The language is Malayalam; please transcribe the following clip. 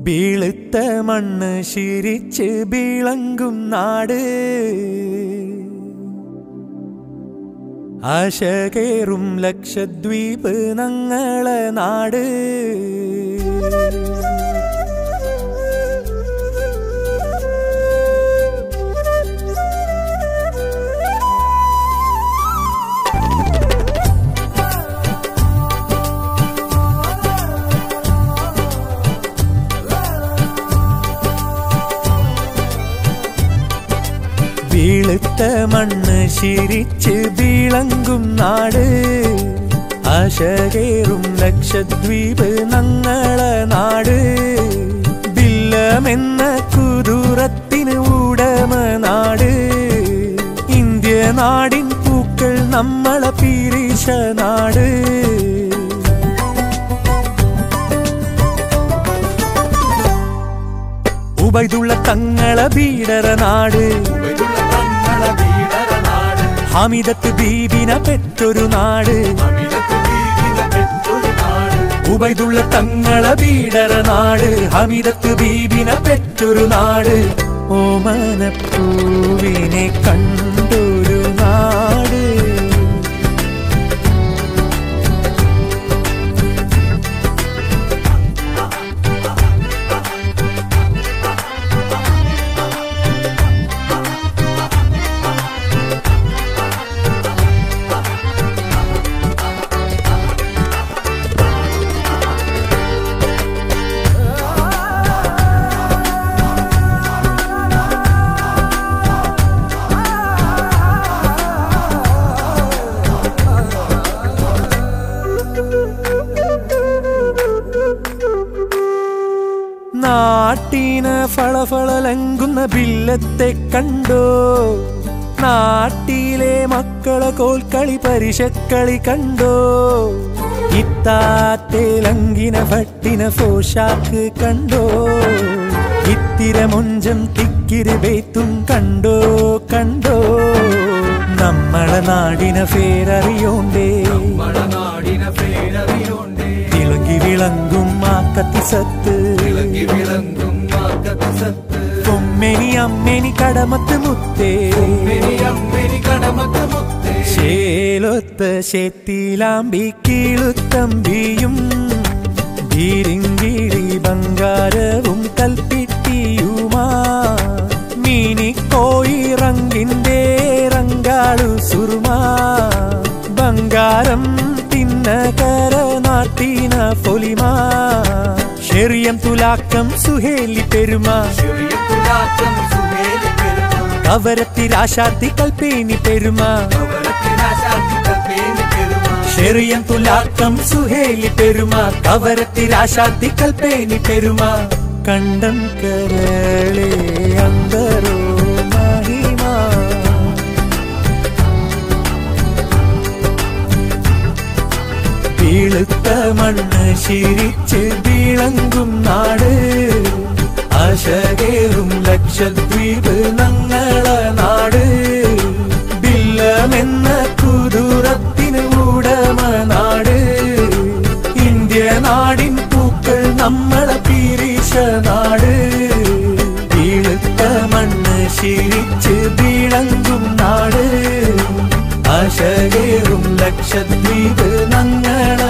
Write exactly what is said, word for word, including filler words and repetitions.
വീളുത്ത മണ്ണ് ശിരിച്ച് വിളങ്ങും നാട്, ആശകേറും ലക്ഷദ്വീപ് ഞങ്ങളെ നാട്. വീളുത്ത മണ്ണ് ശിരിച്ച് വിളങ്ങും നാട്, ആശകേറും ലക്ഷദ്വീപ് ഞങ്ങളെ നാട്. ബില്ലമെന്ന കുതിരത്തിന് ഉടമ നാട്, ഇന്ത്യ നാടിൻ പൂക്കൾ നമ്മളെ പീരീശ നാട്. ഉബൈദുള്ള തങ്ങളെ ബീഡറ നാട്, ഹമീദത്ത് ബീബിനെ പെറ്റൊരു നാട്. ഉബൈദുള്ള തങ്ങളെ ബീഡറ നാട്, ഹമീദത്ത് ബീബിനെ പെറ്റൊരു നാട്. ഓമനപ്പൂവിനെ കണ്ടൊരു നാട്. നാട്ടിന് ഫളഫളലങ്കുന്ന ബില്ലത്തെ കണ്ടോ, നാട്ടിലെ മക്കളെ കോൽക്കളി പരിശക്കളി കണ്ടോ. ഇത്താത്തേലങ്കിന ഭട്ടിന പോഷാക്ക് കണ്ടോ, ഇത്തിര മൊഞ്ചം തിക്കിരി ബേത്തും കണ്ടോ കണ്ടോ. നമ്മളെ നാടിനെ പേരറിയോണ്ടേ, തിളങ്ങി വിളങ്ങും മാക്കത്തി സത്ത്, പൊമ്മേനി അമ്മേനി കടമത്ത് മുത്തേ, ശേലൊത്ത ശേത്തിലാമ്പി കീളുത്തമ്പിയും, ഭീരിങ്കിളി ബംഗാരവും കൽപ്പിട്ടിയുമാ. മീനിക്കോയി റങ്കിന്റെ റങ്കാളു സുറുമാ, ബംഗാരം തിന്നകര നാട്ടിന പൊലിമാ. ശരിയം തുലാക്കം സുഹേലി പെരുമ, കവരത്തിരാശാത്തി കൽപ്പേനി പെരുമ. ശരിയം തുലാക്കം സുഹേലി പെരുമ, കവരത്തിരാശാത്തി കൽപ്പേനി പെരുമ. കണ്ടം കരളേ അന്തരോ മഹിമ, വീളുത്ത മണ്ണ് ശിരിച്ച് വിളങ്ങും നാട്, ആശകേറും ലക്ഷദ്വീപ് ഞങ്ങളെ നാട്. ബില്ലമെന്ന കുതിരത്തിന് ഉടമ നാട്, ഇന്ത്യ നാടിൻ പൂക്കൾ നമ്മളെ പീരീശ നാട്. വീളുത്ത മണ്ണ് ശിരിച്ച് വിളങ്ങും നാട്, ആശകേറും ലക്ഷദ്വീപ് ഞങ്ങളെ